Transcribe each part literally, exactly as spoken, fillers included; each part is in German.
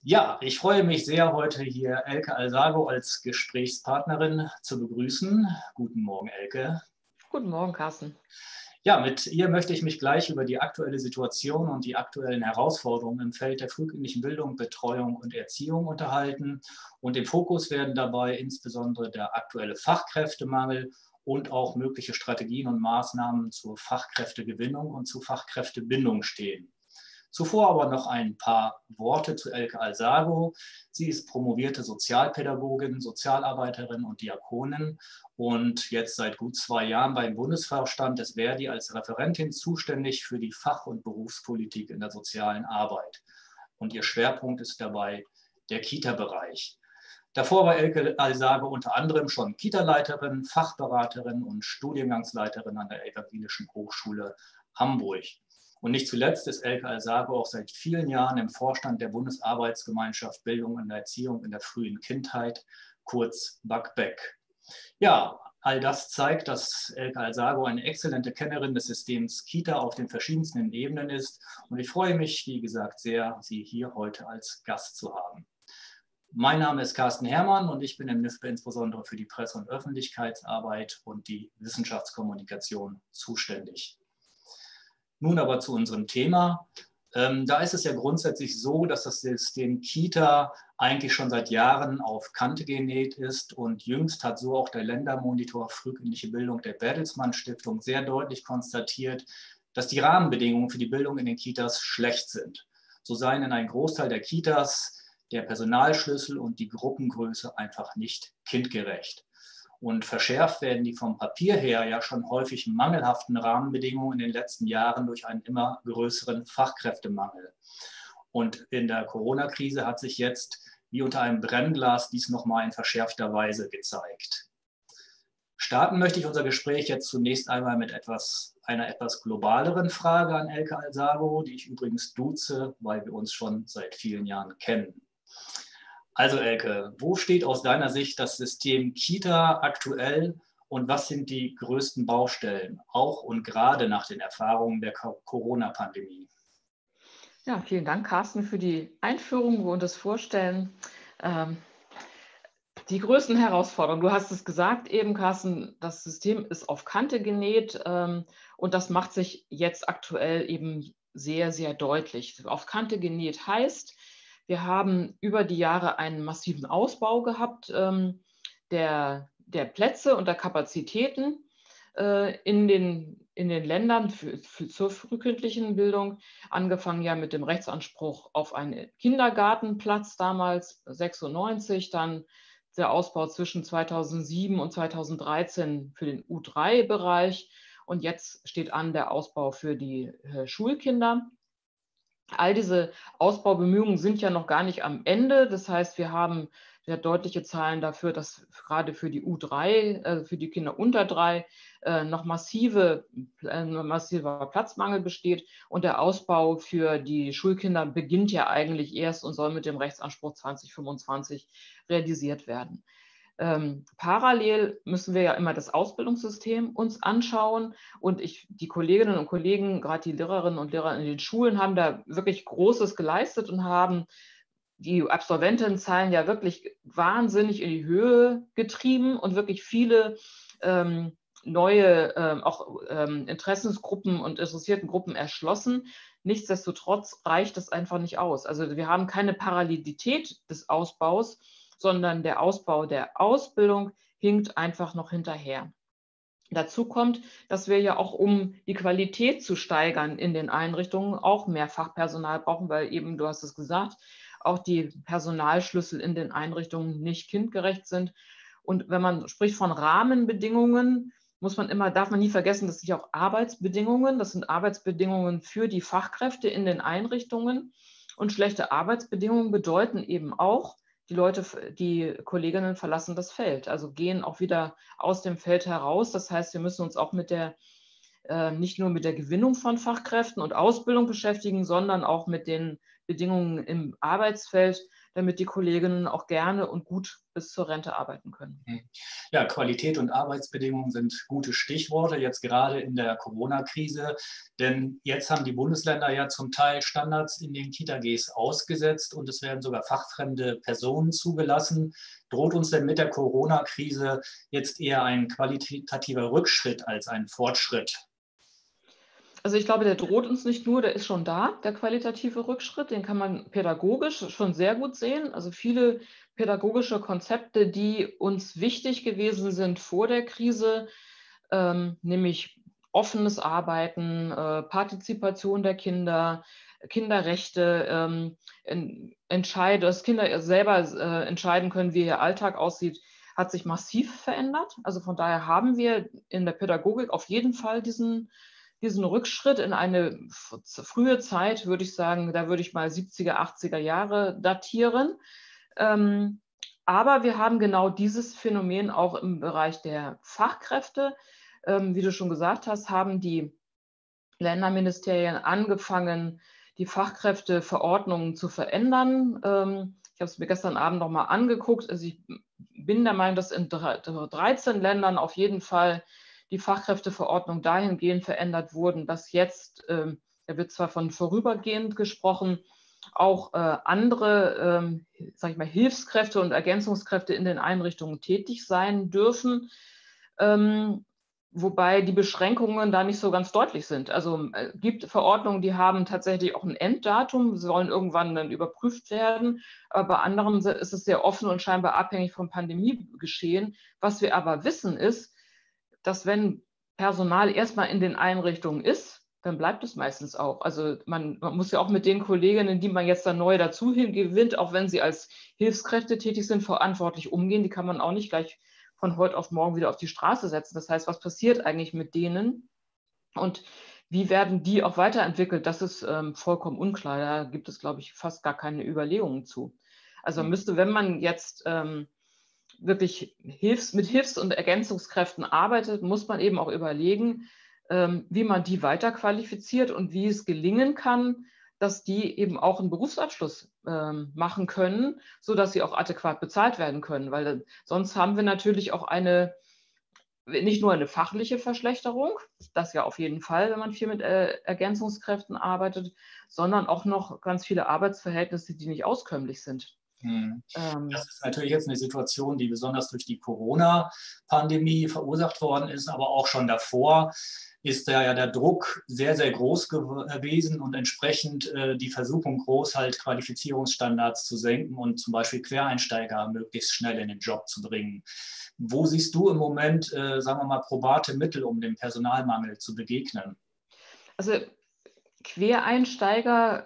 Ja, ich freue mich sehr, heute hier Elke Alsago als Gesprächspartnerin zu begrüßen. Guten Morgen, Elke. Guten Morgen, Carsten. Ja, mit ihr möchte ich mich gleich über die aktuelle Situation und die aktuellen Herausforderungen im Feld der frühkindlichen Bildung, Betreuung und Erziehung unterhalten. Und im Fokus werden dabei insbesondere der aktuelle Fachkräftemangel und auch mögliche Strategien und Maßnahmen zur Fachkräftegewinnung und zur Fachkräftebindung stehen. Zuvor aber noch ein paar Worte zu Elke Alsago. Sie ist promovierte Sozialpädagogin, Sozialarbeiterin und Diakonin und jetzt seit gut zwei Jahren beim Bundesvorstand des Verdi als Referentin zuständig für die Fach- und Berufspolitik in der sozialen Arbeit. Und ihr Schwerpunkt ist dabei der Kita-Bereich. Davor war Elke Alsago unter anderem schon Kita-Leiterin, Fachberaterin und Studiengangsleiterin an der Evangelischen Hochschule Hamburg. Und nicht zuletzt ist Elke Alsago auch seit vielen Jahren im Vorstand der Bundesarbeitsgemeinschaft Bildung in der Erziehung in der frühen Kindheit, kurz B A K B E C. Ja, all das zeigt, dass Elke Alsago eine exzellente Kennerin des Systems Kita auf den verschiedensten Ebenen ist. Und ich freue mich, wie gesagt, sehr, Sie hier heute als Gast zu haben. Mein Name ist Carsten Herrmann und ich bin im N I F B insbesondere für die Presse- und Öffentlichkeitsarbeit und die Wissenschaftskommunikation zuständig. Nun aber zu unserem Thema. Ähm, da ist es ja grundsätzlich so, dass das System Kita eigentlich schon seit Jahren auf Kante genäht ist und jüngst hat so auch der Ländermonitor Frühkindliche Bildung der Bertelsmann Stiftung sehr deutlich konstatiert, dass die Rahmenbedingungen für die Bildung in den Kitas schlecht sind. So seien in einem Großteil der Kitas der Personalschlüssel und die Gruppengröße einfach nicht kindgerecht. Und verschärft werden die vom Papier her ja schon häufig mangelhaften Rahmenbedingungen in den letzten Jahren durch einen immer größeren Fachkräftemangel. Und in der Corona-Krise hat sich jetzt wie unter einem Brennglas dies nochmal in verschärfter Weise gezeigt. Starten möchte ich unser Gespräch jetzt zunächst einmal mit etwas, einer etwas globaleren Frage an Elke Alsago, die ich übrigens duze, weil wir uns schon seit vielen Jahren kennen. Also Elke, wo steht aus deiner Sicht das System Kita aktuell und was sind die größten Baustellen, auch und gerade nach den Erfahrungen der Corona-Pandemie? Ja, vielen Dank, Carsten, für die Einführung und das Vorstellen. Ähm, die größten Herausforderungen, du hast es gesagt eben, Carsten, das System ist auf Kante genäht ähm, und das macht sich jetzt aktuell eben sehr, sehr deutlich. Auf Kante genäht heißt, wir haben über die Jahre einen massiven Ausbau gehabt ähm, der, der Plätze und der Kapazitäten äh, in, den, in den Ländern für, für, zur frühkindlichen Bildung. Angefangen ja mit dem Rechtsanspruch auf einen Kindergartenplatz damals, sechsundneunzig, dann der Ausbau zwischen zweitausendsieben und zweitausenddreizehn für den U drei Bereich und jetzt steht an der Ausbau für die äh, Schulkinder. All diese Ausbaubemühungen sind ja noch gar nicht am Ende. Das heißt, wir haben sehr deutliche Zahlen dafür, dass gerade für die U drei, äh, für die Kinder unter drei, äh, noch massive, äh, massiver Platzmangel besteht. Und der Ausbau für die Schulkinder beginnt ja eigentlich erst und soll mit dem Rechtsanspruch zwanzig fünfundzwanzig realisiert werden. Ähm, parallel müssen wir ja immer das Ausbildungssystem uns anschauen und ich, die Kolleginnen und Kollegen, gerade die Lehrerinnen und Lehrer in den Schulen, haben da wirklich Großes geleistet und haben die Absolventenzahlen ja wirklich wahnsinnig in die Höhe getrieben und wirklich viele ähm, neue ähm, auch ähm, Interessensgruppen und interessierten Gruppen erschlossen. Nichtsdestotrotz reicht das einfach nicht aus. Also wir haben keine Parallelität des Ausbaus, sondern der Ausbau der Ausbildung hinkt einfach noch hinterher. Dazu kommt, dass wir ja auch, um die Qualität zu steigern in den Einrichtungen, auch mehr Fachpersonal brauchen, weil eben, du hast es gesagt, auch die Personalschlüssel in den Einrichtungen nicht kindgerecht sind. Und wenn man spricht von Rahmenbedingungen, muss man immer, darf man nie vergessen, das sind ja auch Arbeitsbedingungen. Das sind Arbeitsbedingungen für die Fachkräfte in den Einrichtungen. Und schlechte Arbeitsbedingungen bedeuten eben auch, die Leute, die Kolleginnen verlassen das Feld, also gehen auch wieder aus dem Feld heraus. Das heißt, wir müssen uns auch mit der, äh, nicht nur mit der Gewinnung von Fachkräften und Ausbildung beschäftigen, sondern auch mit den Bedingungen im Arbeitsfeld, damit die Kolleginnen auch gerne und gut bis zur Rente arbeiten können. Ja, Qualität und Arbeitsbedingungen sind gute Stichworte, jetzt gerade in der Corona-Krise. Denn jetzt haben die Bundesländer ja zum Teil Standards in den Kita-Gs ausgesetzt und es werden sogar fachfremde Personen zugelassen. Droht uns denn mit der Corona-Krise jetzt eher ein qualitativer Rückschritt als ein Fortschritt? Also ich glaube, der droht uns nicht nur, der ist schon da, der qualitative Rückschritt, den kann man pädagogisch schon sehr gut sehen. Also viele pädagogische Konzepte, die uns wichtig gewesen sind vor der Krise, ähm, nämlich offenes Arbeiten, äh, Partizipation der Kinder, Kinderrechte, ähm, en, entscheide, dass Kinder selber äh, entscheiden können, wie ihr Alltag aussieht, hat sich massiv verändert. Also von daher haben wir in der Pädagogik auf jeden Fall diesen diesen Rückschritt in eine frühe Zeit, würde ich sagen, da würde ich mal siebziger, achtziger Jahre datieren. Ähm, aber wir haben genau dieses Phänomen auch im Bereich der Fachkräfte. Ähm, wie du schon gesagt hast, haben die Länderministerien angefangen, die Fachkräfteverordnungen zu verändern. Ähm, ich habe es mir gestern Abend noch mal angeguckt. Also ich bin der Meinung, dass in dreizehn Ländern auf jeden Fall die Fachkräfteverordnung dahingehend verändert wurden, dass jetzt, ähm, da wird zwar von vorübergehend gesprochen, auch äh, andere, ähm, sag ich mal, Hilfskräfte und Ergänzungskräfte in den Einrichtungen tätig sein dürfen, ähm, wobei die Beschränkungen da nicht so ganz deutlich sind. Also es äh, gibt Verordnungen, die haben tatsächlich auch ein Enddatum, sollen irgendwann dann überprüft werden, aber bei anderen ist es sehr offen und scheinbar abhängig vom Pandemiegeschehen. Was wir aber wissen ist, dass wenn Personal erstmal in den Einrichtungen ist, dann bleibt es meistens auch. Also man, man muss ja auch mit den Kolleginnen, die man jetzt dann neu dazu gewinnt, auch wenn sie als Hilfskräfte tätig sind, verantwortlich umgehen. Die kann man auch nicht gleich von heute auf morgen wieder auf die Straße setzen. Das heißt, was passiert eigentlich mit denen und wie werden die auch weiterentwickelt? Das ist ähm, vollkommen unklar. Da gibt es, glaube ich, fast gar keine Überlegungen zu. Also müsste, wenn man jetzt ähm, wirklich Hilfs-, mit Hilfs- und Ergänzungskräften arbeitet, muss man eben auch überlegen, ähm, wie man die weiterqualifiziert und wie es gelingen kann, dass die eben auch einen Berufsabschluss ähm, machen können, sodass sie auch adäquat bezahlt werden können. Weil äh, sonst haben wir natürlich auch eine, nicht nur eine fachliche Verschlechterung, das ja auf jeden Fall, wenn man viel mit äh, Ergänzungskräften arbeitet, sondern auch noch ganz viele Arbeitsverhältnisse, die nicht auskömmlich sind. Das ist natürlich jetzt eine Situation, die besonders durch die Corona-Pandemie verursacht worden ist, aber auch schon davor ist da ja der Druck sehr, sehr groß gewesen und entsprechend äh, die Versuchung groß, halt Qualifizierungsstandards zu senken und zum Beispiel Quereinsteiger möglichst schnell in den Job zu bringen. Wo siehst du im Moment, äh, sagen wir mal, probate Mittel, um dem Personalmangel zu begegnen? Also Quereinsteiger,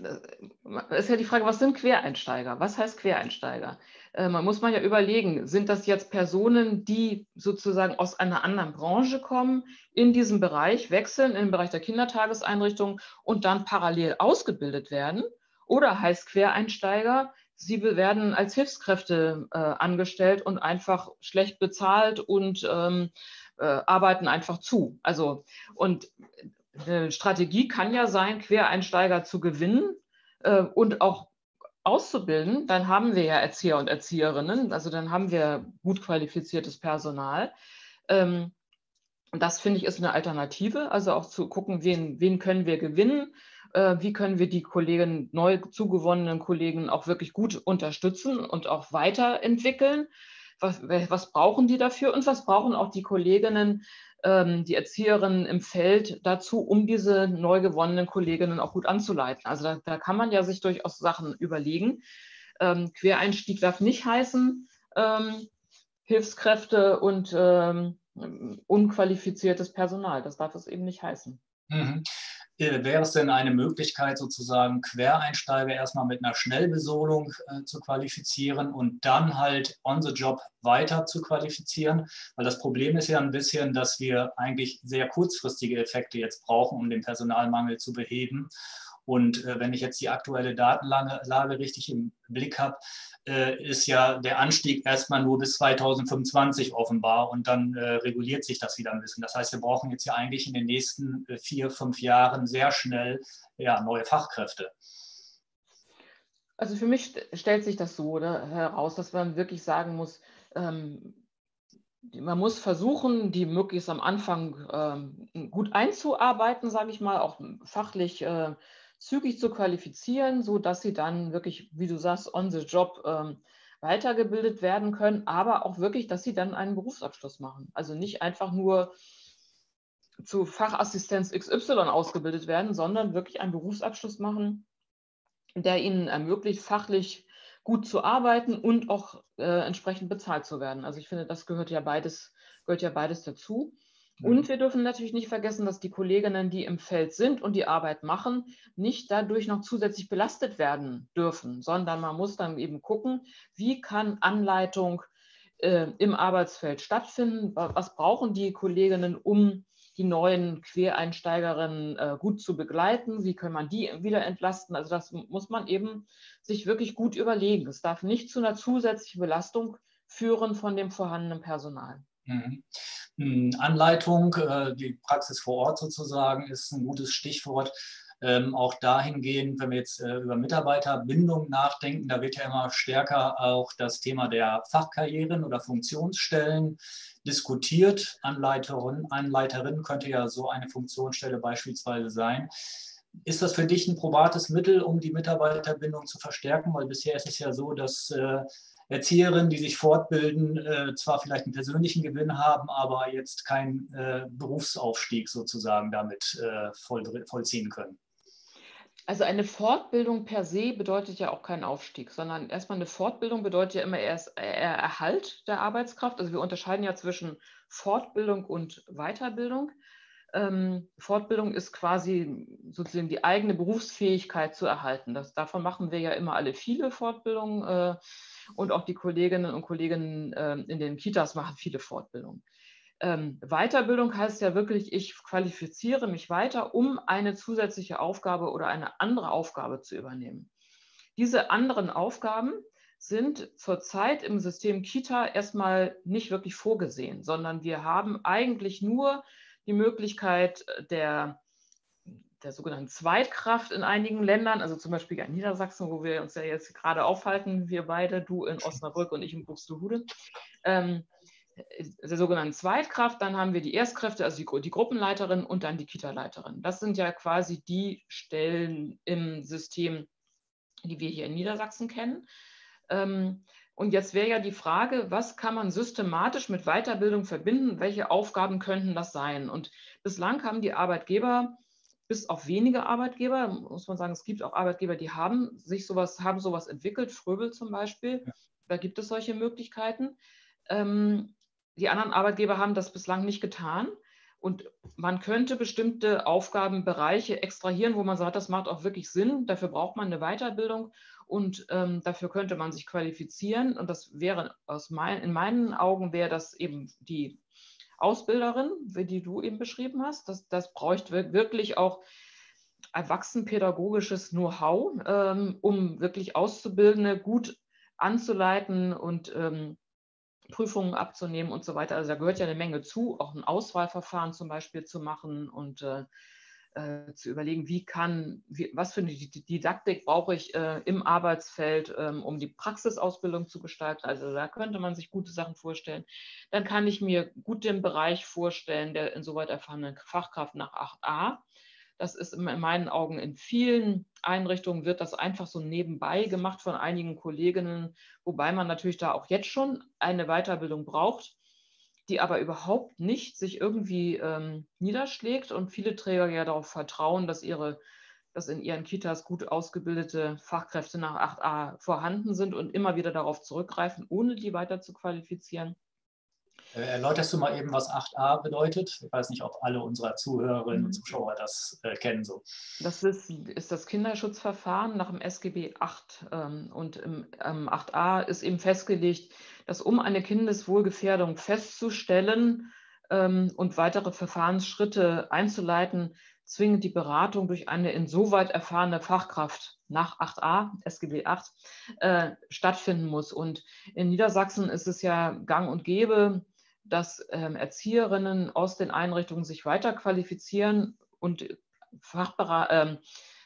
ist ja die Frage, was sind Quereinsteiger? Was heißt Quereinsteiger? Äh, man muss man ja überlegen, sind das jetzt Personen, die sozusagen aus einer anderen Branche kommen, in diesem Bereich wechseln, im Bereich der Kindertageseinrichtung und dann parallel ausgebildet werden? Oder heißt Quereinsteiger, sie werden als Hilfskräfte äh, angestellt und einfach schlecht bezahlt und ähm, äh, arbeiten einfach zu? Also, und eine Strategie kann ja sein, Quereinsteiger zu gewinnen äh, und auch auszubilden. Dann haben wir ja Erzieher und Erzieherinnen, also dann haben wir gut qualifiziertes Personal. Ähm, das finde ich ist eine Alternative, also auch zu gucken, wen, wen können wir gewinnen, äh, wie können wir die Kollegen, neu zugewonnenen Kollegen auch wirklich gut unterstützen und auch weiterentwickeln. Was, was brauchen die dafür und was brauchen auch die Kolleginnen, ähm, die Erzieherinnen im Feld dazu, um diese neu gewonnenen Kolleginnen auch gut anzuleiten. Also da, da kann man ja sich durchaus Sachen überlegen. Ähm, Quereinstieg darf nicht heißen, ähm, Hilfskräfte und ähm, unqualifiziertes Personal. Das darf es eben nicht heißen. Mhm. Wäre es denn eine Möglichkeit, sozusagen Quereinsteiger erstmal mit einer Schnellbesoldung äh, zu qualifizieren und dann halt on the job weiter zu qualifizieren? Weil das Problem ist ja ein bisschen, dass wir eigentlich sehr kurzfristige Effekte jetzt brauchen, um den Personalmangel zu beheben. Und äh, wenn ich jetzt die aktuelle Datenlage richtig im Blick habe, äh, ist ja der Anstieg erstmal nur bis zweitausendfünfundzwanzig offenbar und dann äh, reguliert sich das wieder ein bisschen. Das heißt, wir brauchen jetzt ja eigentlich in den nächsten äh, vier, fünf Jahren sehr schnell ja, neue Fachkräfte. Also für mich st- stellt sich das so, oder, heraus, dass man wirklich sagen muss, ähm, die- man muss versuchen, die möglichst am Anfang ähm, gut einzuarbeiten, sage ich mal, auch fachlich äh, zügig zu qualifizieren, sodass sie dann wirklich, wie du sagst, on the job ähm, weitergebildet werden können, aber auch wirklich, dass sie dann einen Berufsabschluss machen. Also nicht einfach nur zu Fachassistenz X Y ausgebildet werden, sondern wirklich einen Berufsabschluss machen, der ihnen ermöglicht, fachlich gut zu arbeiten und auch äh, entsprechend bezahlt zu werden. Also ich finde, das gehört ja beides, gehört ja beides dazu. Und wir dürfen natürlich nicht vergessen, dass die Kolleginnen, die im Feld sind und die Arbeit machen, nicht dadurch noch zusätzlich belastet werden dürfen, sondern man muss dann eben gucken, wie kann Anleitung äh, im Arbeitsfeld stattfinden, was brauchen die Kolleginnen, um die neuen Quereinsteigerinnen äh, gut zu begleiten, wie kann man die wieder entlasten. Also das muss man eben sich wirklich gut überlegen. Es darf nicht zu einer zusätzlichen Belastung führen von dem vorhandenen Personal. Mhm. Anleitung, äh, die Praxis vor Ort sozusagen, ist ein gutes Stichwort. Ähm, auch dahingehend, wenn wir jetzt äh, über Mitarbeiterbindung nachdenken, da wird ja immer stärker auch das Thema der Fachkarrieren oder Funktionsstellen diskutiert. Anleiterin, Anleiterin könnte ja so eine Funktionsstelle beispielsweise sein. Ist das für dich ein probates Mittel, um die Mitarbeiterbindung zu verstärken? Weil bisher ist es ja so, dass äh, Erzieherinnen, die sich fortbilden, äh, zwar vielleicht einen persönlichen Gewinn haben, aber jetzt keinen äh, Berufsaufstieg sozusagen damit äh, voll, vollziehen können. Also eine Fortbildung per se bedeutet ja auch keinen Aufstieg, sondern erstmal eine Fortbildung bedeutet ja immer erst eher Erhalt der Arbeitskraft. Also wir unterscheiden ja zwischen Fortbildung und Weiterbildung. Ähm, Fortbildung ist quasi sozusagen die eigene Berufsfähigkeit zu erhalten. Das, davon machen wir ja immer alle viele Fortbildungen äh, und auch die Kolleginnen und Kollegen äh, in den Kitas machen viele Fortbildungen. Ähm, Weiterbildung heißt ja wirklich, ich qualifiziere mich weiter, um eine zusätzliche Aufgabe oder eine andere Aufgabe zu übernehmen. Diese anderen Aufgaben sind zurzeit im System Kita erstmal nicht wirklich vorgesehen, sondern wir haben eigentlich nur die Möglichkeit der, der sogenannten Zweitkraft in einigen Ländern, also zum Beispiel in Niedersachsen, wo wir uns ja jetzt gerade aufhalten, wir beide, du in Osnabrück und ich in Buxtehude. Ähm, der sogenannten Zweitkraft, dann haben wir die Erstkräfte, also die, die Gruppenleiterin und dann die Kita-Leiterin. Das sind ja quasi die Stellen im System, die wir hier in Niedersachsen kennen. Ähm, und jetzt wäre ja die Frage, was kann man systematisch mit Weiterbildung verbinden? Welche Aufgaben könnten das sein? Und bislang haben die Arbeitgeber, bis auf wenige Arbeitgeber, muss man sagen, es gibt auch Arbeitgeber, die haben sich sowas, haben sowas entwickelt, Fröbel zum Beispiel, da gibt es solche Möglichkeiten. Ähm, die anderen Arbeitgeber haben das bislang nicht getan. Und man könnte bestimmte Aufgabenbereiche extrahieren, wo man sagt, das macht auch wirklich Sinn. Dafür braucht man eine Weiterbildung und ähm, dafür könnte man sich qualifizieren. Und das wäre aus mein, in meinen Augen wäre das eben die Ausbilderin, die du eben beschrieben hast. Das, das bräuchte wirklich auch erwachsenenpädagogisches Know-how, ähm, um wirklich Auszubildende gut anzuleiten und ähm, Prüfungen abzunehmen und so weiter. Also da gehört ja eine Menge zu, auch ein Auswahlverfahren zum Beispiel zu machen und äh, äh, zu überlegen, wie kann, wie, was für eine Didaktik brauche ich äh, im Arbeitsfeld, ähm, um die Praxisausbildung zu gestalten. Also da könnte man sich gute Sachen vorstellen. Dann kann ich mir gut den Bereich vorstellen, der insoweit erfahrenen Fachkraft nach acht a. Das ist in meinen Augen in vielen Einrichtungen wird das einfach so nebenbei gemacht von einigen Kolleginnen, wobei man natürlich da auch jetzt schon eine Weiterbildung braucht, die aber überhaupt nicht sich irgendwie ähm, niederschlägt und viele Träger ja darauf vertrauen, dass ihre dass in ihren Kitas gut ausgebildete Fachkräfte nach acht a vorhanden sind und immer wieder darauf zurückgreifen, ohne die weiter zu qualifizieren. Äh, Erläuterst du mal eben, was acht a bedeutet? Ich weiß nicht, ob alle unserer Zuhörerinnen und Mhm. Zuschauer das äh, kennen. So. Das ist, ist das Kinderschutzverfahren nach dem S G B acht. Ähm, und im ähm, acht a ist eben festgelegt, dass um eine Kindeswohlgefährdung festzustellen ähm, und weitere Verfahrensschritte einzuleiten, zwingend die Beratung durch eine insoweit erfahrene Fachkraft nach acht a, S G B acht, äh, stattfinden muss. Und in Niedersachsen ist es ja gang und gäbe, dass ähm, Erzieherinnen aus den Einrichtungen sich weiter qualifizieren und Fachbera ähm,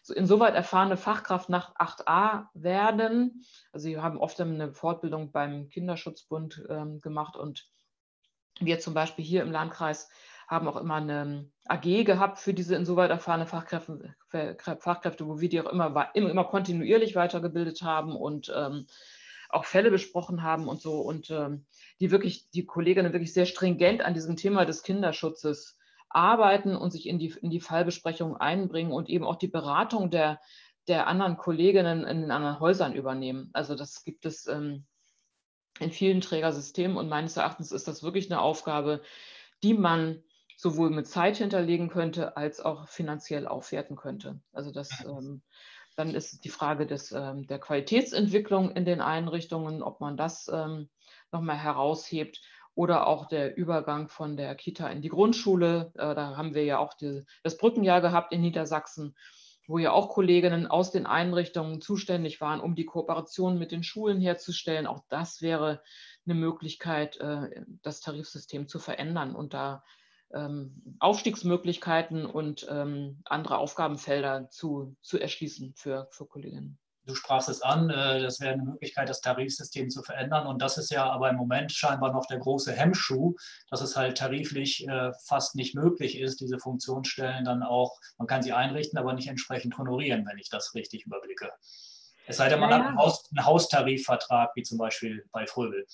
so insoweit erfahrene Fachkraft nach acht a werden. Also sie haben oft eine Fortbildung beim Kinderschutzbund ähm, gemacht und wir zum Beispiel hier im Landkreis haben auch immer eine A G gehabt für diese insoweit erfahrene Fachkräfte, Fachkräfte, wo wir die auch immer, immer, immer kontinuierlich weitergebildet haben und ähm, auch Fälle besprochen haben und so. Und ähm, die wirklich, die Kolleginnen wirklich sehr stringent an diesem Thema des Kinderschutzes arbeiten und sich in die, in die Fallbesprechung einbringen und eben auch die Beratung der, der anderen Kolleginnen in den anderen Häusern übernehmen. Also das gibt es ähm, in vielen Trägersystemen und meines Erachtens ist das wirklich eine Aufgabe, die man sowohl mit Zeit hinterlegen könnte, als auch finanziell aufwerten könnte. Also das, ähm, dann ist die Frage des, ähm, der Qualitätsentwicklung in den Einrichtungen, ob man das ähm, nochmal heraushebt oder auch der Übergang von der Kita in die Grundschule. Äh, da haben wir ja auch die, das Brückenjahr gehabt in Niedersachsen, wo ja auch Kolleginnen aus den Einrichtungen zuständig waren, um die Kooperation mit den Schulen herzustellen. Auch das wäre eine Möglichkeit, äh, das Tarifsystem zu verändern und da ähm, Aufstiegsmöglichkeiten und ähm, andere Aufgabenfelder zu, zu erschließen für, für Kolleginnen. Du sprachst es an, das wäre eine Möglichkeit, das Tarifsystem zu verändern. Und das ist ja aber im Moment scheinbar noch der große Hemmschuh, dass es halt tariflich fast nicht möglich ist, diese Funktionsstellen dann auch, man kann sie einrichten, aber nicht entsprechend honorieren, wenn ich das richtig überblicke. Es sei denn, man naja. hat einen, Haus, einen Haustarifvertrag, wie zum Beispiel bei Fröbel.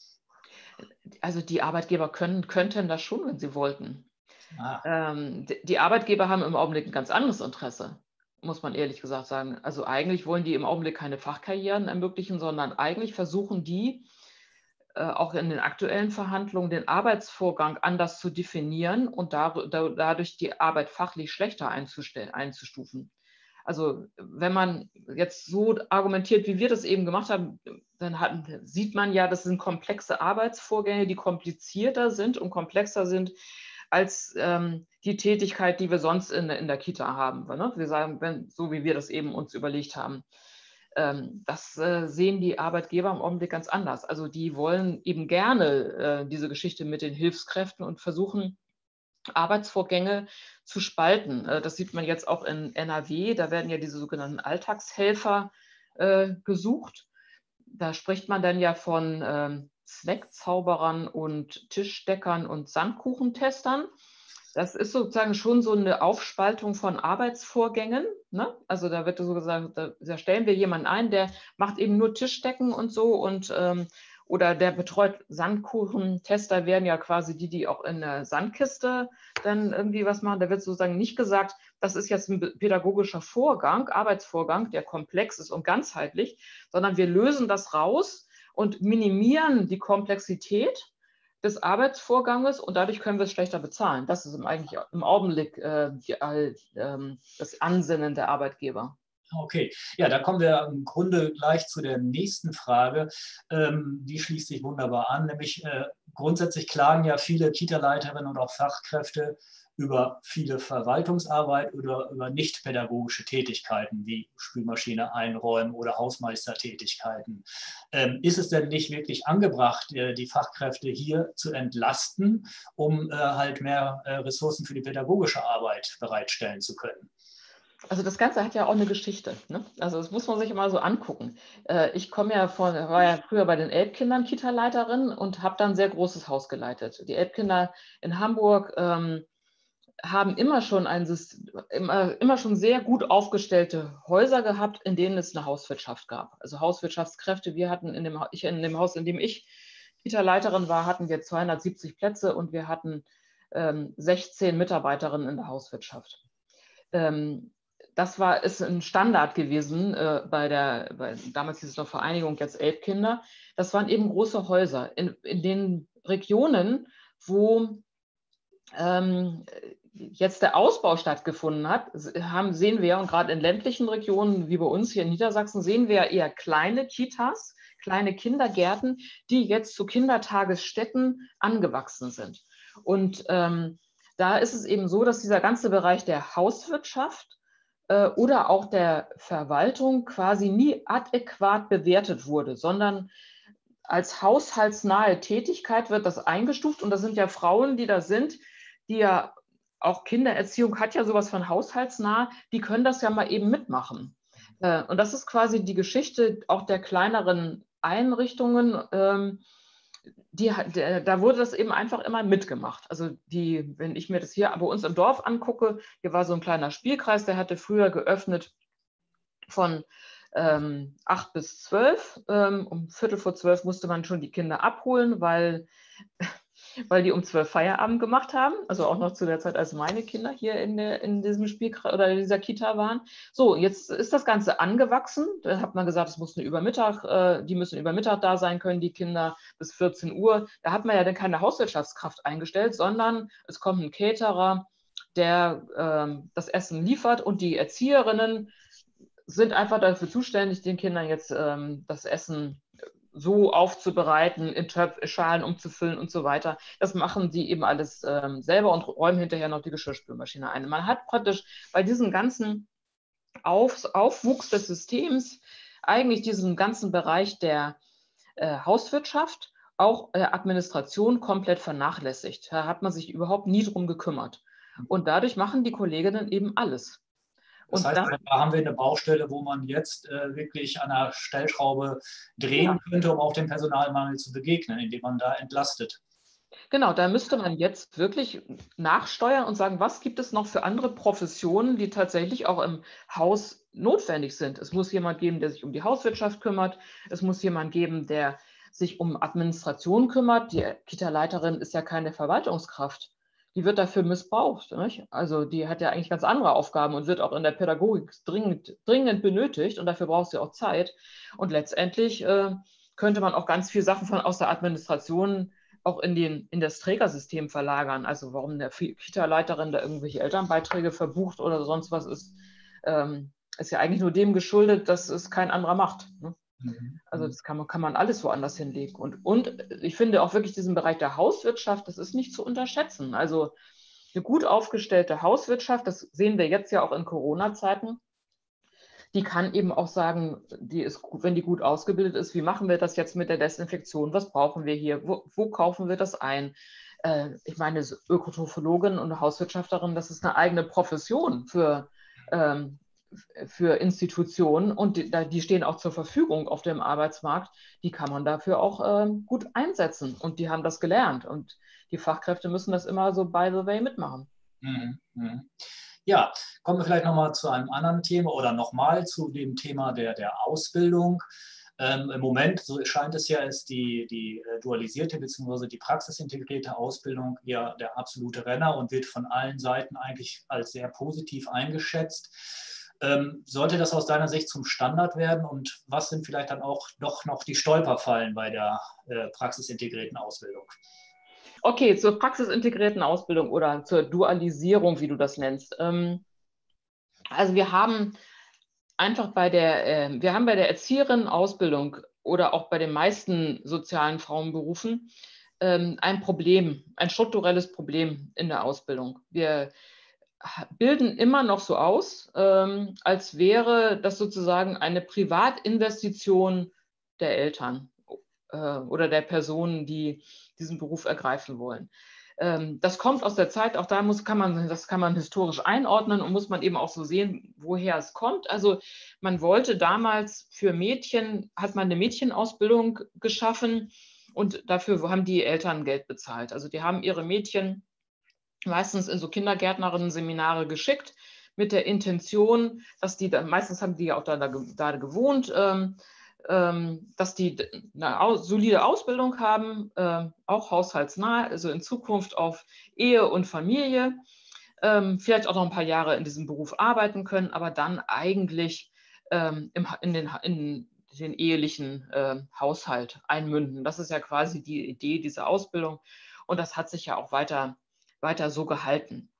Also die Arbeitgeber können, könnten das schon, wenn sie wollten. Ah. Ähm, die Arbeitgeber haben im Augenblick ein ganz anderes Interesse, muss man ehrlich gesagt sagen. Also eigentlich wollen die im Augenblick keine Fachkarrieren ermöglichen, sondern eigentlich versuchen die, äh, auch in den aktuellen Verhandlungen, den Arbeitsvorgang anders zu definieren und da, da, dadurch die Arbeit fachlich schlechter einzustufen. Also wenn man jetzt so argumentiert, wie wir das eben gemacht haben, dann hat, sieht man ja, das sind komplexe Arbeitsvorgänge, die komplizierter sind und komplexer sind als ähm, die Tätigkeit, die wir sonst in, in der Kita haben. Ne? Wir sagen, wenn, so wie wir das eben uns überlegt haben. Ähm, das äh, sehen die Arbeitgeber im Augenblick ganz anders. Also die wollen eben gerne äh, diese Geschichte mit den Hilfskräften und versuchen, Arbeitsvorgänge zu spalten. Das sieht man jetzt auch in N R W, da werden ja diese sogenannten Alltagshelfer äh, gesucht. Da spricht man dann ja von ähm, Snackzauberern und Tischdeckern und Sandkuchentestern. Das ist sozusagen schon so eine Aufspaltung von Arbeitsvorgängen. Ne? Also da wird so gesagt, da, da stellen wir jemanden ein, der macht eben nur Tischdecken und so und ähm, oder der betreut Sandkuchentester, werden ja quasi die, die auch in der Sandkiste dann irgendwie was machen. Da wird sozusagen nicht gesagt, das ist jetzt ein pädagogischer Vorgang, Arbeitsvorgang, der komplex ist und ganzheitlich, sondern wir lösen das raus und minimieren die Komplexität des Arbeitsvorganges und dadurch können wir es schlechter bezahlen. Das ist im, eigentlich im Augenblick äh, die, äh, das Ansinnen der Arbeitgeber. Okay, ja, da kommen wir im Grunde gleich zu der nächsten Frage. Ähm, die schließt sich wunderbar an, nämlich äh, grundsätzlich klagen ja viele Kita-Leiterinnen und auch Fachkräfte über viele Verwaltungsarbeit oder über nicht-pädagogische Tätigkeiten wie Spülmaschine einräumen oder Hausmeistertätigkeiten. Ähm, ist es denn nicht wirklich angebracht, äh, die Fachkräfte hier zu entlasten, um äh, halt mehr äh, Ressourcen für die pädagogische Arbeit bereitstellen zu können? Also das Ganze hat ja auch eine Geschichte. Ne? Also das muss man sich immer so angucken. Äh, ich komme ja von, war ja früher bei den Elbkindern Kita-Leiterin und habe dann ein sehr großes Haus geleitet. Die Elbkinder in Hamburg ähm, haben immer schon ein immer, immer schon sehr gut aufgestellte Häuser gehabt, in denen es eine Hauswirtschaft gab. Also Hauswirtschaftskräfte. Wir hatten in dem, ich, in dem Haus, in dem ich Kita-Leiterin war, hatten wir zweihundertsiebzig Plätze und wir hatten ähm, sechzehn Mitarbeiterinnen in der Hauswirtschaft. Ähm, Das war, ist ein Standard gewesen äh, bei der, bei, damals hieß es noch Vereinigung, jetzt Elbkinder. Das waren eben große Häuser. In, in den Regionen, wo ähm, jetzt der Ausbau stattgefunden hat, haben, sehen wir, und gerade in ländlichen Regionen wie bei uns hier in Niedersachsen, sehen wir eher kleine Kitas, kleine Kindergärten, die jetzt zu Kindertagesstätten angewachsen sind. Und ähm, da ist es eben so, dass dieser ganze Bereich der Hauswirtschaft oder auch der Verwaltung quasi nie adäquat bewertet wurde, sondern als haushaltsnahe Tätigkeit wird das eingestuft. Und das sind ja Frauen, die da sind, die ja auch Kindererziehung hat ja sowas von haushaltsnah, die können das ja mal eben mitmachen. Äh, und das ist quasi die Geschichte auch der kleineren Einrichtungen. Ähm, die, der, da wurde das eben einfach immer mitgemacht. Also die, wenn ich mir das hier bei uns im Dorf angucke, hier war so ein kleiner Spielkreis, der hatte früher geöffnet von ähm, acht bis zwölf. Ähm, um Viertel vor zwölf musste man schon die Kinder abholen, weil, weil die um zwölf Feierabend gemacht haben. Also auch noch zu der Zeit, als meine Kinder hier in, der, in diesem Spielkreis oder in dieser Kita waren. So, jetzt ist das Ganze angewachsen. Da hat man gesagt, es muss eine Übermittag, äh, die müssen über Mittag da sein können, die Kinder bis vierzehn Uhr. Da hat man ja dann keine Hauswirtschaftskraft eingestellt, sondern es kommt ein Caterer, der ähm, das Essen liefert und die Erzieherinnen sind einfach dafür zuständig, den Kindern jetzt ähm, das Essen so aufzubereiten, in Töpf, Schalen umzufüllen und so weiter. Das machen die eben alles ähm, selber und räumen hinterher noch die Geschirrspülmaschine ein. Man hat praktisch bei diesem ganzen Auf, Aufwuchs des Systems eigentlich diesen ganzen Bereich der äh, Hauswirtschaft, auch äh, Administration komplett vernachlässigt. Da hat man sich überhaupt nie drum gekümmert. Und dadurch machen die Kolleginnen eben alles. Das Und heißt, das, da haben wir eine Baustelle, wo man jetzt äh, wirklich an der Stellschraube drehen ja, könnte, um auch dem Personalmangel zu begegnen, indem man da entlastet. genau, da müsste man jetzt wirklich nachsteuern und sagen, was gibt es noch für andere Professionen, die tatsächlich auch im Haus notwendig sind. Es muss jemand geben, der sich um die Hauswirtschaft kümmert. Es muss jemand geben, der sich um Administration kümmert. Die Kita-Leiterin ist ja keine Verwaltungskraft. Die wird dafür missbraucht. Nicht? Also die hat ja eigentlich ganz andere Aufgaben und wird auch in der Pädagogik dringend, dringend benötigt und dafür braucht sie auch Zeit. Und letztendlich äh, könnte man auch ganz viele Sachen von aus der Administration auch in, den, in das Trägersystem verlagern. Also warum eine Kita-Leiterin da irgendwelche Elternbeiträge verbucht oder sonst was ist, ähm, ist ja eigentlich nur dem geschuldet, dass es kein anderer macht. Ne? Mhm. Also das kann man, kann man alles woanders hinlegen. Und, und ich finde auch wirklich diesen Bereich der Hauswirtschaft, das ist nicht zu unterschätzen. Also eine gut aufgestellte Hauswirtschaft, das sehen wir jetzt ja auch in Corona-Zeiten, die kann eben auch sagen, die ist, wenn die gut ausgebildet ist, wie machen wir das jetzt mit der Desinfektion? Was brauchen wir hier? Wo, wo kaufen wir das ein? Äh, ich meine, Ökotrophologin und Hauswirtschafterin, das ist eine eigene Profession für, ähm, für Institutionen und die, die stehen auch zur Verfügung auf dem Arbeitsmarkt. Die kann man dafür auch ähm, gut einsetzen und die haben das gelernt und die Fachkräfte müssen das immer so by the way mitmachen. Mhm. Mhm. Ja, kommen wir vielleicht nochmal zu einem anderen Thema oder nochmal zu dem Thema der, der Ausbildung. Ähm, Im Moment, so scheint es ja, ist die, die äh, dualisierte bzw. die praxisintegrierte Ausbildung ja der absolute Renner und wird von allen Seiten eigentlich als sehr positiv eingeschätzt. Ähm, sollte das aus deiner Sicht zum Standard werden und was sind vielleicht dann auch doch noch die Stolperfallen bei der äh, praxisintegrierten Ausbildung? Okay, zur praxisintegrierten Ausbildung oder zur Dualisierung, wie du das nennst. Ähm, also wir haben einfach bei der, äh, wir haben bei der Erzieherinnenausbildung oder auch bei den meisten sozialen Frauenberufen ähm, ein Problem, ein strukturelles Problem in der Ausbildung. Wir bilden immer noch so aus, ähm, als wäre das sozusagen eine Privatinvestition der Eltern äh, oder der Personen, die diesen Beruf ergreifen wollen. Ähm, das kommt aus der Zeit, auch da muss, kann man, das kann man historisch einordnen und muss man eben auch so sehen, woher es kommt. Also man wollte damals für Mädchen, hat man eine Mädchenausbildung geschaffen und dafür haben die Eltern Geld bezahlt. Also die haben ihre Mädchen meistens in so Kindergärtnerinnen-Seminare geschickt mit der Intention, dass die, meistens haben die ja auch da, da gewohnt, ähm, ähm, dass die eine aus, solide Ausbildung haben, äh, auch haushaltsnah, also in Zukunft auf Ehe und Familie, ähm, vielleicht auch noch ein paar Jahre in diesem Beruf arbeiten können, aber dann eigentlich ähm, im, in, den, in den ehelichen äh, Haushalt einmünden. Das ist ja quasi die Idee dieser Ausbildung und das hat sich ja auch weiter weiter so gehalten.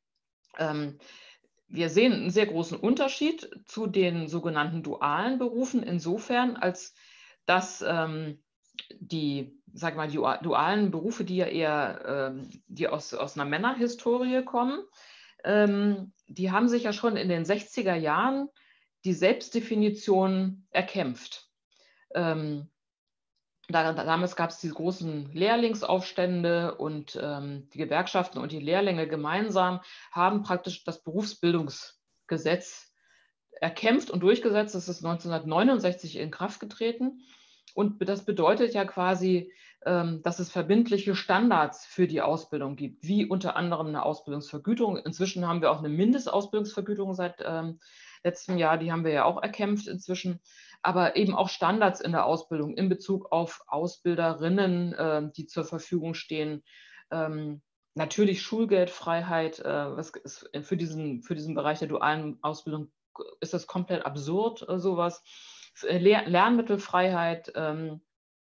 Ähm, wir sehen einen sehr großen Unterschied zu den sogenannten dualen Berufen insofern, als dass ähm, die, sag mal, die dualen Berufe, die ja eher ähm, die aus, aus einer Männerhistorie kommen, ähm, die haben sich ja schon in den sechziger Jahren die Selbstdefinition erkämpft. Ähm, Da, damals gab es diese großen Lehrlingsaufstände und ähm, die Gewerkschaften und die Lehrlinge gemeinsam haben praktisch das Berufsbildungsgesetz erkämpft und durchgesetzt. Das ist neunzehnhundertneunundsechzig in Kraft getreten. Und das bedeutet ja quasi, ähm, dass es verbindliche Standards für die Ausbildung gibt, wie unter anderem eine Ausbildungsvergütung. Inzwischen haben wir auch eine Mindestausbildungsvergütung seit ähm, letztem Jahr, die haben wir ja auch erkämpft inzwischen, aber eben auch Standards in der Ausbildung in Bezug auf Ausbilderinnen, äh, die zur Verfügung stehen. Ähm, natürlich Schulgeldfreiheit, äh, was ist für diesen, für diesen Bereich der dualen Ausbildung ist das komplett absurd, äh, sowas. Lehr Lernmittelfreiheit ähm,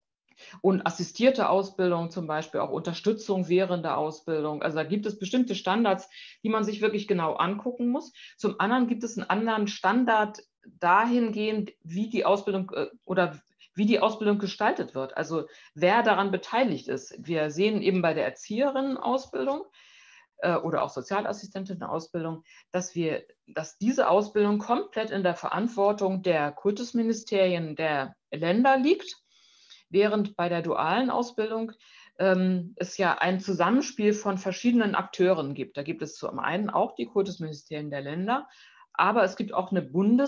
und assistierte Ausbildung zum Beispiel, auch Unterstützung während der Ausbildung. Also da gibt es bestimmte Standards, die man sich wirklich genau angucken muss. Zum anderen gibt es einen anderen Standard dahingehend, wie die Ausbildung äh, oder wie die Ausbildung gestaltet wird, also wer daran beteiligt ist. Wir sehen eben bei der Erzieherinnenausbildung äh, oder auch Sozialassistentenausbildung, dass wir, dass diese Ausbildung komplett in der Verantwortung der Kultusministerien der Länder liegt, während bei der dualen Ausbildung ähm, es ja ein Zusammenspiel von verschiedenen Akteuren gibt. Da gibt es zum einen auch die Kultusministerien der Länder, aber es gibt auch eine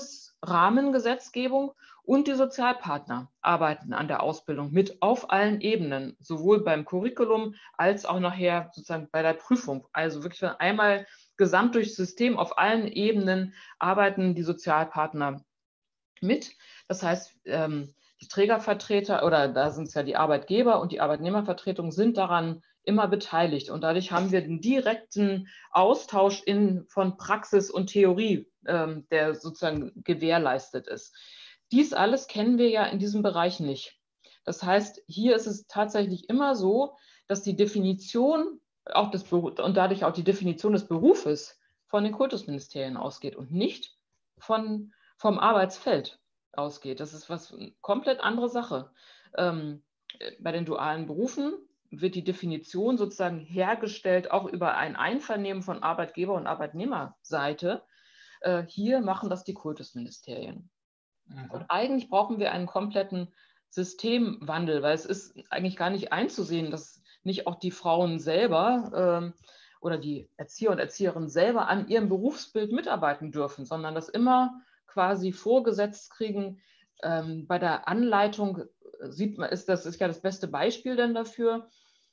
Bundesrahmengesetzgebung und die Sozialpartner arbeiten an der Ausbildung mit auf allen Ebenen, sowohl beim Curriculum als auch nachher sozusagen bei der Prüfung. Also wirklich einmal gesamt durchs System auf allen Ebenen arbeiten die Sozialpartner mit. Das heißt, ähm, die Trägervertreter oder da sind es ja die Arbeitgeber und die Arbeitnehmervertretung sind daran immer beteiligt. Und dadurch haben wir den direkten Austausch in, von Praxis und Theorie, ähm, der sozusagen gewährleistet ist. Dies alles kennen wir ja in diesem Bereich nicht. Das heißt, hier ist es tatsächlich immer so, dass die Definition auch des Berufs und dadurch auch die Definition des Berufes von den Kultusministerien ausgeht und nicht von vom Arbeitsfeld ausgeht. Das ist was komplett andere Sache. Ähm, bei den dualen Berufen wird die Definition sozusagen hergestellt, auch über ein Einvernehmen von Arbeitgeber- und Arbeitnehmerseite. Äh, hier machen das die Kultusministerien. Mhm. Und eigentlich brauchen wir einen kompletten Systemwandel, weil es ist eigentlich gar nicht einzusehen, dass nicht auch die Frauen selber ähm, oder die Erzieher und Erzieherinnen selber an ihrem Berufsbild mitarbeiten dürfen, sondern dass immer quasi vorgesetzt kriegen. Ähm, bei der Anleitung sieht man, ist das ist ja das beste Beispiel denn dafür.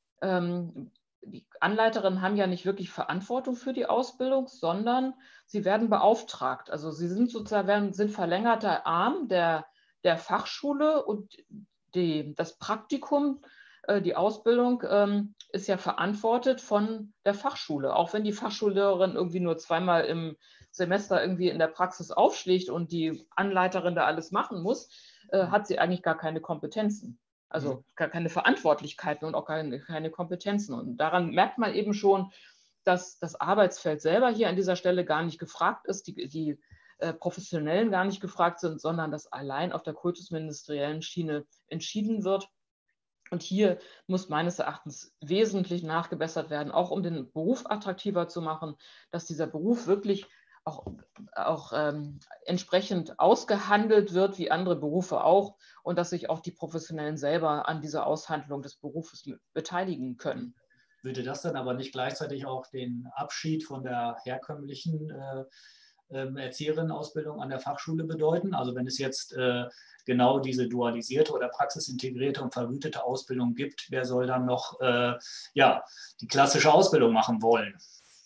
Ähm, die Anleiterinnen haben ja nicht wirklich Verantwortung für die Ausbildung, sondern sie werden beauftragt. Also sie sind sozusagen sind verlängerter Arm der, der Fachschule und die, das Praktikum, äh, die Ausbildung ähm, ist ja verantwortet von der Fachschule. Auch wenn die Fachschullehrerin irgendwie nur zweimal im Semester irgendwie in der Praxis aufschlägt und die Anleiterin da alles machen muss, äh, hat sie eigentlich gar keine Kompetenzen. Also gar keine Verantwortlichkeiten und auch keine, keine Kompetenzen. Und daran merkt man eben schon, dass das Arbeitsfeld selber hier an dieser Stelle gar nicht gefragt ist, die, die äh, Professionellen gar nicht gefragt sind, sondern dass allein auf der kultusministeriellen Schiene entschieden wird. Und hier muss meines Erachtens wesentlich nachgebessert werden, auch um den Beruf attraktiver zu machen, dass dieser Beruf wirklich auch, auch ähm, entsprechend ausgehandelt wird, wie andere Berufe auch, und dass sich auch die Professionellen selber an dieser Aushandlung des Berufes beteiligen können. Würde das dann aber nicht gleichzeitig auch den Abschied von der herkömmlichen äh, äh, Erzieherinnenausbildung an der Fachschule bedeuten? Also wenn es jetzt äh, genau diese dualisierte oder praxisintegrierte und vergütete Ausbildung gibt, wer soll dann noch äh, ja, die klassische Ausbildung machen wollen?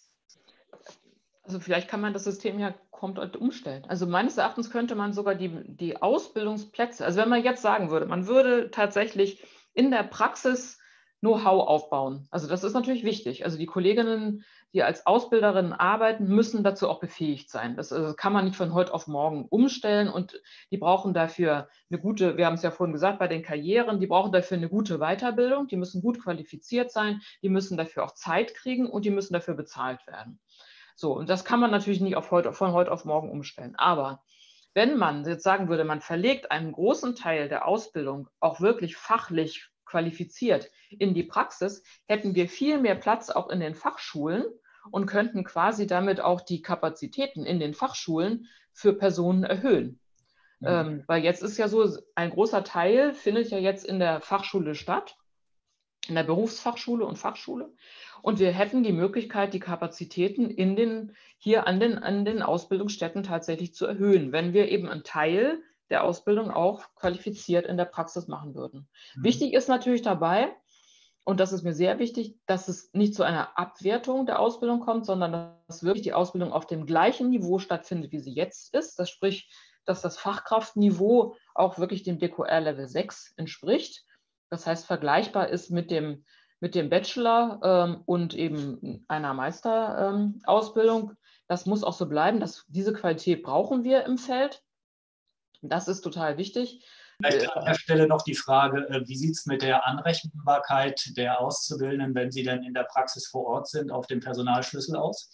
Also vielleicht kann man das System ja komplett umstellen. Also meines Erachtens könnte man sogar die, die Ausbildungsplätze, also wenn man jetzt sagen würde, man würde tatsächlich in der Praxis Know-how aufbauen. Also das ist natürlich wichtig. Also die Kolleginnen, die als Ausbilderinnen arbeiten, müssen dazu auch befähigt sein. Das also kann man nicht von heute auf morgen umstellen und die brauchen dafür eine gute, wir haben es ja vorhin gesagt, bei den Karrieren, die brauchen dafür eine gute Weiterbildung, die müssen gut qualifiziert sein, die müssen dafür auch Zeit kriegen und die müssen dafür bezahlt werden. So, und das kann man natürlich nicht auf heute, von heute auf morgen umstellen. Aber wenn man jetzt sagen würde, man verlegt einen großen Teil der Ausbildung auch wirklich fachlich qualifiziert in die Praxis, hätten wir viel mehr Platz auch in den Fachschulen und könnten quasi damit auch die Kapazitäten in den Fachschulen für Personen erhöhen. Mhm. Ähm, weil jetzt ist ja so, ein großer Teil findet ja jetzt in der Fachschule statt, in der Berufsfachschule und Fachschule. Und wir hätten die Möglichkeit, die Kapazitäten in den, hier an den, an den Ausbildungsstätten tatsächlich zu erhöhen, wenn wir eben einen Teil der Ausbildung auch qualifiziert in der Praxis machen würden. Mhm. Wichtig ist natürlich dabei, und das ist mir sehr wichtig, dass es nicht zu einer Abwertung der Ausbildung kommt, sondern dass wirklich die Ausbildung auf dem gleichen Niveau stattfindet, wie sie jetzt ist. Das sprich, dass das Fachkraftniveau auch wirklich dem D Q R Level sechs entspricht. Das heißt, vergleichbar ist mit dem, mit dem Bachelor ähm, und eben einer Meisterausbildung. Ähm, das muss auch so bleiben. Das, diese Qualität brauchen wir im Feld. Das ist total wichtig. Vielleicht an der Stelle noch die Frage, wie sieht es mit der Anrechenbarkeit der Auszubildenden, wenn sie denn in der Praxis vor Ort sind, auf dem Personalschlüssel aus?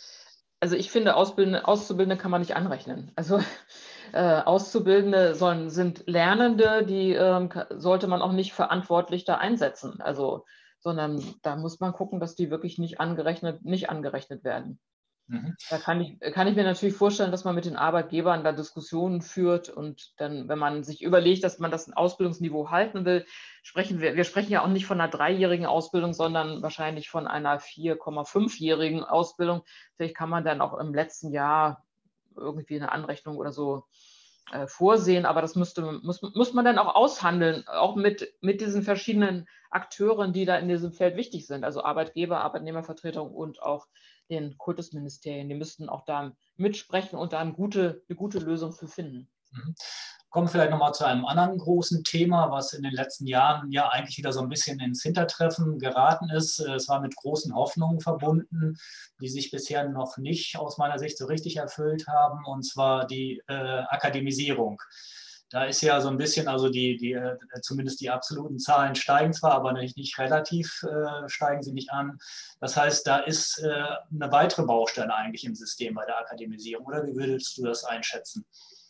Also ich finde, Ausbildende, Auszubildende kann man nicht anrechnen. Also äh, Auszubildende sollen, sind Lernende, die ähm, sollte man auch nicht verantwortlich da einsetzen. Also, sondern da muss man gucken, dass die wirklich nicht angerechnet, nicht angerechnet werden. Mhm. Da kann ich, kann ich mir natürlich vorstellen, dass man mit den Arbeitgebern da Diskussionen führt und dann, wenn man sich überlegt, dass man das Ausbildungsniveau halten will, sprechen wir, wir sprechen ja auch nicht von einer dreijährigen Ausbildung, sondern wahrscheinlich von einer vier Komma fünfjährigen Ausbildung. Vielleicht kann man dann auch im letzten Jahr irgendwie eine Anrechnung oder so äh, vorsehen, aber das müsste, muss, muss man dann auch aushandeln, auch mit, mit diesen verschiedenen Akteuren, die da in diesem Feld wichtig sind, also Arbeitgeber, Arbeitnehmervertretung und auch den Kultusministerien. Die müssten auch da mitsprechen und da eine gute, eine gute Lösung für finden. Mhm. Kommen wir vielleicht nochmal zu einem anderen großen Thema, was in den letzten Jahren ja eigentlich wieder so ein bisschen ins Hintertreffen geraten ist. Es war mit großen Hoffnungen verbunden, die sich bisher noch nicht aus meiner Sicht so richtig erfüllt haben, und zwar die äh, Akademisierung. Da ist ja so ein bisschen, also die, die, zumindest die absoluten Zahlen steigen zwar, aber nicht, nicht relativ äh, steigen sie nicht an. Das heißt, da ist äh, eine weitere Baustelle eigentlich im System bei der Akademisierung. Oder wie würdest du das einschätzen?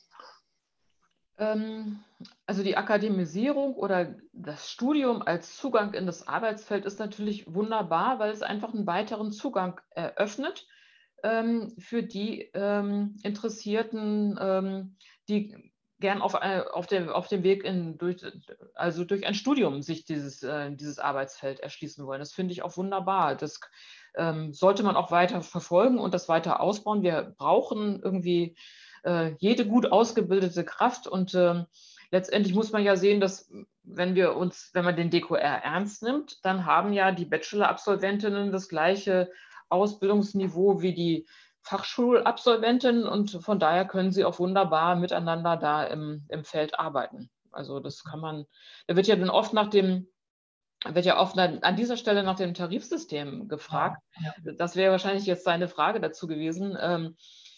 Also die Akademisierung oder das Studium als Zugang in das Arbeitsfeld ist natürlich wunderbar, weil es einfach einen weiteren Zugang eröffnet ähm, für die ähm, Interessierten, ähm, die gern auf, auf, dem, auf dem Weg in, durch, also durch ein Studium sich dieses, äh, dieses Arbeitsfeld erschließen wollen. Das finde ich auch wunderbar. Das ähm, sollte man auch weiter verfolgen und das weiter ausbauen. Wir brauchen irgendwie äh, jede gut ausgebildete Kraft und äh, letztendlich muss man ja sehen, dass wenn wir uns, wenn man den D Q R ernst nimmt, dann haben ja die Bachelor-Absolventinnen das gleiche Ausbildungsniveau wie die Fachschulabsolventinnen und von daher können sie auch wunderbar miteinander da im, im Feld arbeiten. Also das kann man, da wird ja dann oft nach dem, wird ja oft an dieser Stelle nach dem Tarifsystem gefragt. Ja, ja. Das wäre wahrscheinlich jetzt seine Frage dazu gewesen. Ähm,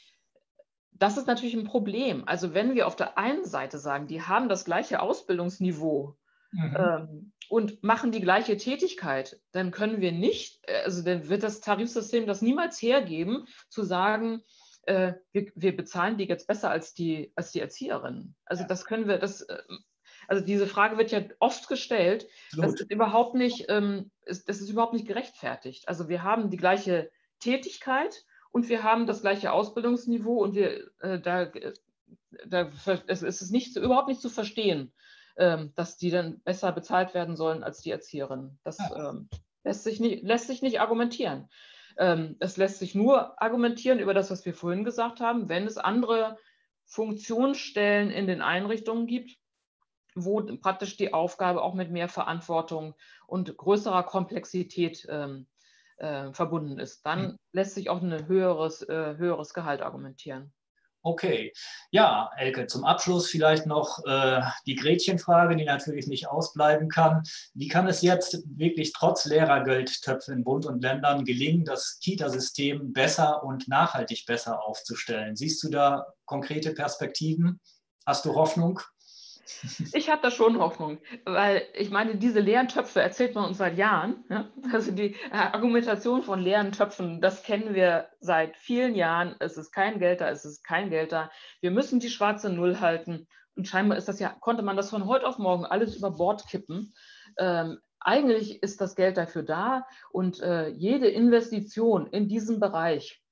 Das ist natürlich ein Problem. Also wenn wir auf der einen Seite sagen, die haben das gleiche Ausbildungsniveau Mhm. ähm, und machen die gleiche Tätigkeit, dann können wir nicht, also dann wird das Tarifsystem das niemals hergeben, zu sagen, äh, wir, wir bezahlen die jetzt besser als die, als die Erzieherinnen. Also Ja. das können wir, das, äh, also diese Frage wird ja oft gestellt, das Absolut. ist überhaupt nicht, ähm, ist, das ist überhaupt nicht gerechtfertigt. Also wir haben die gleiche Tätigkeit und wir haben das gleiche Ausbildungsniveau und wir, äh, da, da es ist nicht, überhaupt nicht zu verstehen, ähm, dass die dann besser bezahlt werden sollen als die Erzieherinnen. Das Ja. ähm, lässt, sich nicht, lässt sich nicht argumentieren. Ähm, es lässt sich nur argumentieren über das, was wir vorhin gesagt haben, wenn es andere Funktionsstellen in den Einrichtungen gibt, wo praktisch die Aufgabe auch mit mehr Verantwortung und größerer Komplexität ähm, äh, verbunden ist. Dann lässt sich auch ein höheres, äh, höheres Gehalt argumentieren. Okay, ja, Elke, zum Abschluss vielleicht noch äh, die Gretchenfrage, die natürlich nicht ausbleiben kann. Wie kann es jetzt wirklich trotz Lehrergeldtöpfe in Bund und Ländern gelingen, das Kitasystem besser und nachhaltig besser aufzustellen? Siehst du da konkrete Perspektiven? Hast du Hoffnung? Ich habe da schon Hoffnung, weil ich meine, diese leeren Töpfe erzählt man uns seit Jahren. Ja? Also die Argumentation von leeren Töpfen, das kennen wir seit vielen Jahren. Es ist kein Geld da, es ist kein Geld da. Wir müssen die schwarze Null halten. Und scheinbar ist das ja, konnte man das von heute auf morgen alles über Bord kippen. Ähm, eigentlich ist das Geld dafür da und äh, jede Investition in diesem Bereich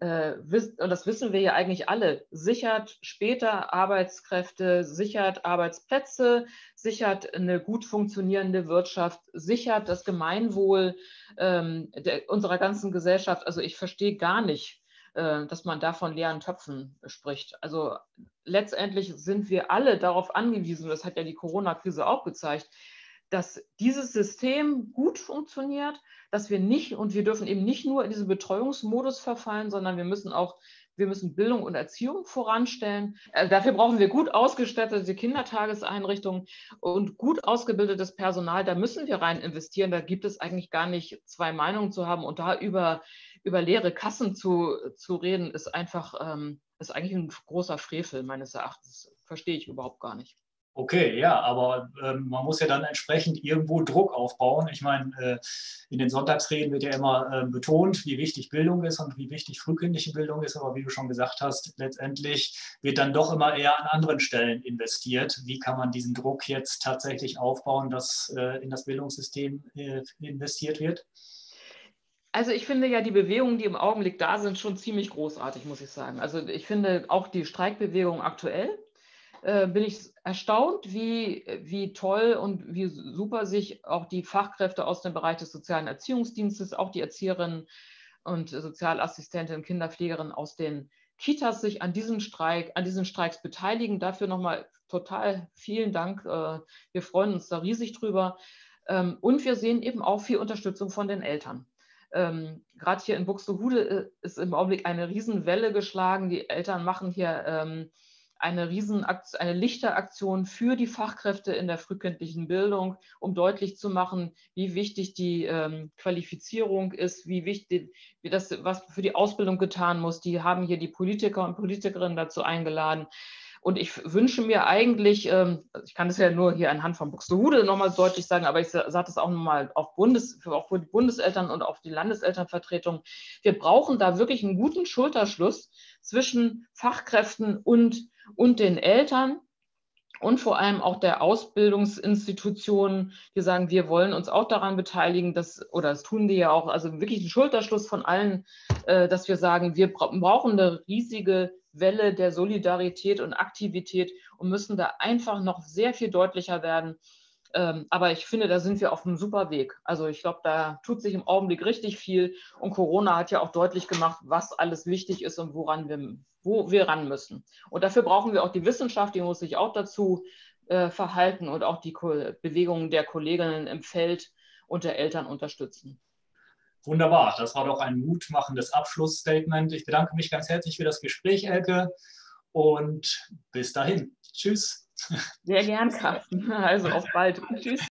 äh, und das wissen wir ja eigentlich alle, sichert später Arbeitskräfte, sichert Arbeitsplätze, sichert eine gut funktionierende Wirtschaft, sichert das Gemeinwohl ähm, der, unserer ganzen Gesellschaft. Also ich verstehe gar nicht, äh, dass man da von leeren Töpfen spricht. Also letztendlich sind wir alle darauf angewiesen, das hat ja die Corona-Krise auch gezeigt, dass dieses System gut funktioniert, dass wir nicht, und wir dürfen eben nicht nur in diesen Betreuungsmodus verfallen, sondern wir müssen auch, wir müssen Bildung und Erziehung voranstellen. Also dafür brauchen wir gut ausgestattete Kindertageseinrichtungen und gut ausgebildetes Personal. Da müssen wir rein investieren. Da gibt es eigentlich gar nicht zwei Meinungen zu haben. Und da über, über leere Kassen zu, zu reden, ist einfach, ähm, ist eigentlich ein großer Frevel meines Erachtens. Verstehe ich überhaupt gar nicht. Okay, ja, aber ähm, man muss ja dann entsprechend irgendwo Druck aufbauen. Ich meine, äh, in den Sonntagsreden wird ja immer äh, betont, wie wichtig Bildung ist und wie wichtig frühkindliche Bildung ist. Aber wie du schon gesagt hast, letztendlich wird dann doch immer eher an anderen Stellen investiert. Wie kann man diesen Druck jetzt tatsächlich aufbauen, dass äh, in das Bildungssystem äh, investiert wird? Also ich finde ja die Bewegungen, die im Augenblick da sind, schon ziemlich großartig, muss ich sagen. Also ich finde auch die Streikbewegung aktuell, äh, bin ich erstaunt, wie, wie toll und wie super sich auch die Fachkräfte aus dem Bereich des sozialen Erziehungsdienstes, auch die Erzieherinnen und Sozialassistentinnen, Kinderpflegerinnen aus den Kitas sich an diesem Streik, an diesen Streiks beteiligen. Dafür nochmal total vielen Dank. Äh, wir freuen uns da riesig drüber. Ähm, und wir sehen eben auch viel Unterstützung von den Eltern. Ähm, Gerade hier in Buxtehude ist im Augenblick eine Riesenwelle geschlagen. Die Eltern machen hier ähm, eine Riesenaktion, eine Lichteraktion für die Fachkräfte in der frühkindlichen Bildung, um deutlich zu machen, wie wichtig die ähm, Qualifizierung ist, wie wichtig, wie das, was für die Ausbildung getan muss. Die haben hier die Politiker und Politikerinnen dazu eingeladen. Und ich wünsche mir eigentlich, ich kann das ja nur hier anhand von Buxtehude nochmal deutlich sagen, aber ich sage das auch nochmal auf Bundes, auch für die Bundeseltern und auf die Landeselternvertretung. Wir brauchen da wirklich einen guten Schulterschluss zwischen Fachkräften und, und den Eltern und vor allem auch der Ausbildungsinstitutionen, die sagen, wir wollen uns auch daran beteiligen, dass, oder das tun die ja auch, also wirklich einen Schulterschluss von allen, dass wir sagen, wir brauchen eine riesige Welle der Solidarität und Aktivität und müssen da einfach noch sehr viel deutlicher werden. Aber ich finde, da sind wir auf einem super Weg. Also ich glaube, da tut sich im Augenblick richtig viel und Corona hat ja auch deutlich gemacht, was alles wichtig ist und woran wir, wo wir ran müssen. Und dafür brauchen wir auch die Wissenschaft, die muss sich auch dazu äh, verhalten und auch die Ko Bewegungen der Kolleginnen im Feld und der Eltern unterstützen. Wunderbar, das war doch ein mutmachendes Abschlussstatement. Ich bedanke mich ganz herzlich für das Gespräch, Elke, und bis dahin. Tschüss. Sehr gern, Carsten. Also auf bald. Tschüss.